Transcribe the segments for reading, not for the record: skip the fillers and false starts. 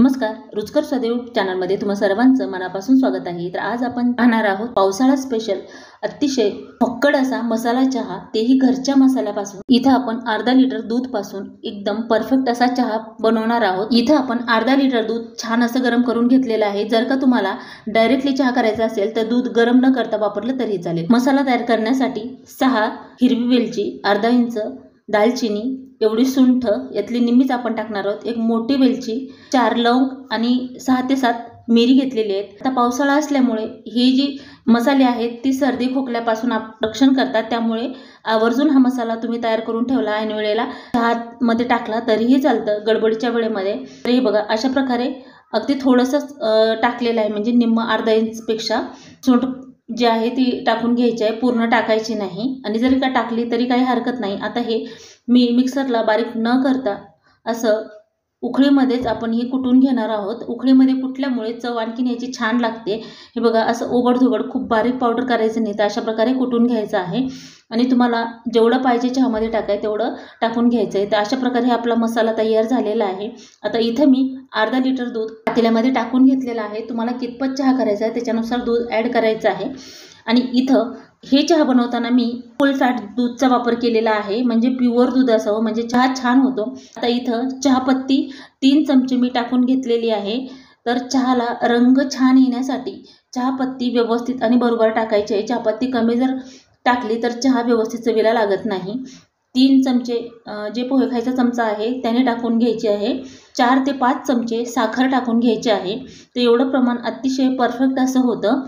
नमस्कार, रुचकर सदैव चॅनलमध्ये तुम्हा सर्वांचं मनापासून स्वागत आहे। तर आज आपण पाहणार आहोत पावसाळा स्पेशल अतिशय फक्कड असा मसाला चहा, तेही घरच्या मसाल्यापासून। इथं आपण अर्धा लिटर दूध पासून एकदम परफेक्ट असा चहा बनवणार आहोत। इथं आपण अर्धा लिटर दूध छान असं गरम करून घेतलेलं आहे। जर का तुम्हाला डायरेक्टली चहा करायचा असेल तर दूध गरम न करता वापरलं तरी चालेल। मसाला तयार करण्यासाठी 6 हिरवी वेलची, अर्धा इंच दालचिनी, एवढी सुंठ, यातली निम्मीच आपण टाकणार आहोत, एक मोठी वेलची, 4 लवंग आणि 6 ते 7 मिरी घेतलेली आहेत। आता पावसाळा असल्यामुळे हे जी मसाले आहेत ती सर्दी खोकल्यापासून रक्षण करतात, त्यामुळे आवर्जून हा मसाला तुम्ही तयार करून ठेवला ऐन वेळेला चहामध्ये टाकला तरीही चालतं, गडबडीच्या वेळेमध्ये। तर हे बघा, अशा प्रकारे अगदी थोडंसं टाकलेलं आहे, म्हणजे निम्म अर्धा इंचपेक्षा सुंठ जी आहे ती टाकून घ्यायची आहे, पूर्ण टाकायची नाही। आणि जरी का टाकली तरी काही हरकत नाही। आता हे मी मिक्सरला बारीक न करता असं उखळीमध्येच आपण हे कुटून घेणार आहोत। उखळीमध्ये कुटल्यामुळे चव आणखीन याची छान लागते। हे बघा, असं ओबडधोबड खूप बारीक पावडर करायचं नाही, तर अशा प्रकारे कुटून घ्यायचं आहे। आणि तुम्हाला जेवढं पाहिजे चहामध्ये टाकाय तेवढं टाकून घ्यायचं आहे। तर अशा प्रकारे आपला मसाला तयार झालेला आहे। आता इथं मी अर्धा लिटर दूध पातेल्यामध्ये टाकून घेतलेलं आहे। तुम्हाला कितपत चहा करायचा आहे त्याच्यानुसार दूध ॲड करायचं आहे। आणि इथं हे चहा बनवताना मी फुल फॅट दूधचा वापर केलेला आहे, म्हणजे प्युअर दूध असावं, म्हणजे चहा छान होतो। आता इथं चहापत्ती 3 चमचे मी टाकून घेतलेली आहे। तर चहाला रंग छान येण्यासाठी चहापत्ती व्यवस्थित आणि बरोबर टाकायची आहे। चहापत्ती कमी जर टाकली तर चहा व्यवस्थित चवीला लागत नाही। 3 चमचे जे पोहे खायचा चमचा आहे त्याने टाकून घ्यायचे आहे। 4 ते 5 चमचे साखर टाकून घ्यायची आहे। तर एवढं प्रमाण अतिशय परफेक्ट असं होतं।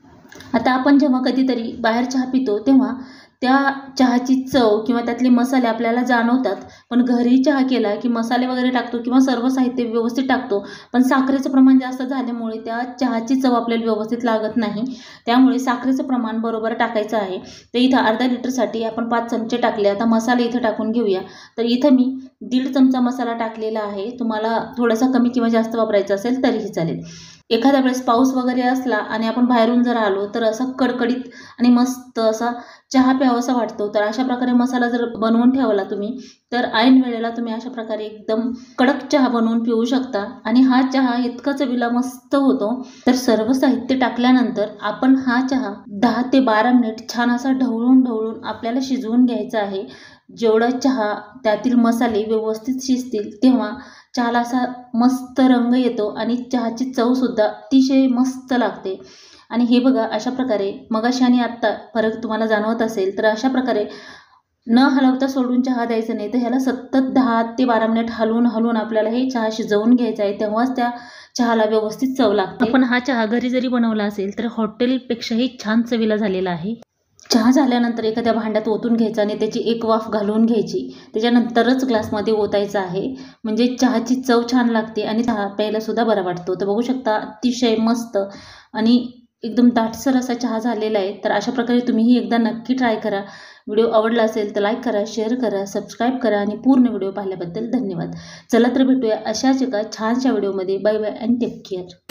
आता आपण जेव्हा कधीतरी बाहेर चहा पितो तेव्हा त्या चहाची चव किंवा त्यातले मसाले आपल्याला जाणवतात, पण घरी चहा केला की मसाले वगैरे टाकतो किंवा सर्व साहित्य व्यवस्थित टाकतो, पण साखरेचं प्रमाण जास्त झाल्यामुळे त्या चहाची चव आपल्याला व्यवस्थित लागत नाही। त्यामुळे साखरेचं प्रमाण बरोबर टाकायचं आहे। तर इथं अर्धा लिटरसाठी आपण 5 चमचे टाकले। आता मसाले इथं टाकून घेऊया। तर इथं मी 1.5 चमचा मसाला टाकलेला आहे। तुम्हाला थोडासा कमी किंवा जास्त वापरायचा असेल तरीही चालेल। एखाद्या वेळेस पाऊस वगैरे असला आणि आपण बाहेरून जर आलो तर असा कडकडीत आणि मस्त असा चहा प्यावासा वाटतो। तर अशा प्रकारे मसाला जर बनवून ठेवला तुम्ही तर ऐन वेळेला तुम्ही अशा प्रकारे एकदम कडक चहा बनवून पिऊ शकता। आणि हा चहा इतका चवीला मस्त होतो। तर सर्व साहित्य टाकल्यानंतर आपण हा चहा 10 ते 12 मिनिट छान असा ढवळून आपल्याला शिजवून घ्यायचा आहे। जेवढा चहा त्यातील मसाले व्यवस्थित शिजतील तेव्हा चहाला असा मस्त रंग येतो आणि चहाची चवसुद्धा अतिशय मस्त लागते। आणि हे बघा, अशा प्रकारे मगाशी आणि आत्ता फरक तुम्हाला जाणवत असेल तर अशा प्रकारे न हलवता सोडून चहा द्यायचं नाही, तर ह्याला सतत 10 ते 12 मिनिट हलवून आपल्याला हे चहा शिजवून घ्यायचा आहे, तेव्हाच त्या चहाला व्यवस्थित चव लागते। आपण हा चहा घरी जरी बनवला असेल तर हॉटेलपेक्षाही छान चवीला झालेला आहे। चहा झाल्यानंतर एखाद्या भांड्यात ओतून घ्यायचा आणि त्याची एक वाफ घालून घ्यायची, त्याच्यानंतरच ग्लासमध्ये ओतायचा आहे, म्हणजे चहाची चव छान लागते आणि चहा प्यायला सुद्धा बरा वाटतो। तर बघू शकता, अतिशय मस्त आणि एकदम दाटसर असा चहा झालेला आहे। तर अशा प्रकारे तुम्हीही एकदा नक्की ट्राय करा। व्हिडिओ आवडला असेल तर लाईक करा, शेअर करा, सबस्क्राईब करा आणि पूर्ण व्हिडिओ पाहिल्याबद्दल धन्यवाद। चला तर भेटूया अशाच एका छानशा व्हिडिओमध्ये। Bye bye and take care.